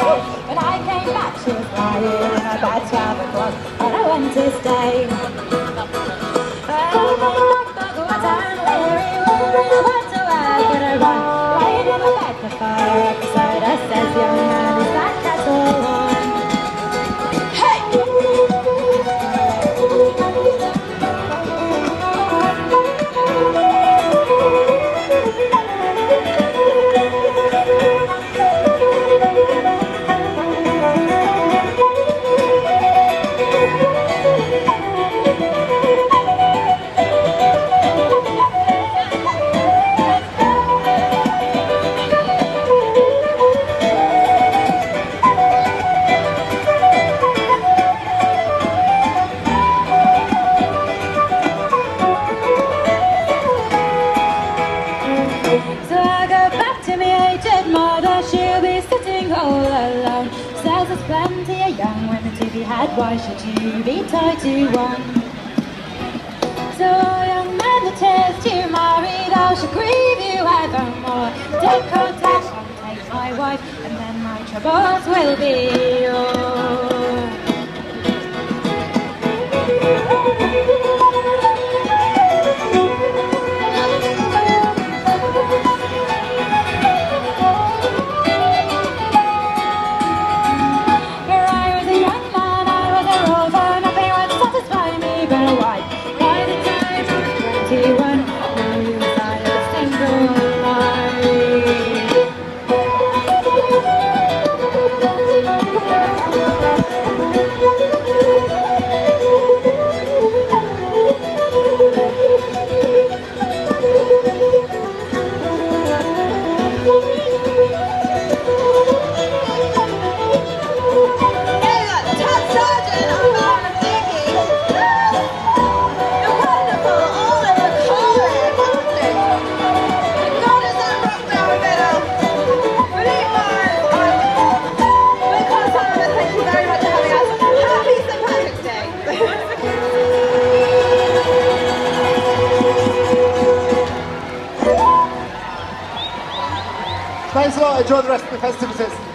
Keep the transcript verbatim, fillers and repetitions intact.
day. When I came back, she was lying in her bed, twelve o'clock, and I went to stay. Oh, what I'm weary, what to wear, could I run? Lying in the bed, the fire up beside us says, young man, is that kettle on? Hey! Mother, she'll be sitting all alone. Says there's plenty of young women to be had. Why should you be tied to one? So young men that is to marry, thou shall grieve you evermore. Take contact and take my wife, and then my troubles will be yours. Thanks a lot. Enjoy the rest of the festivities.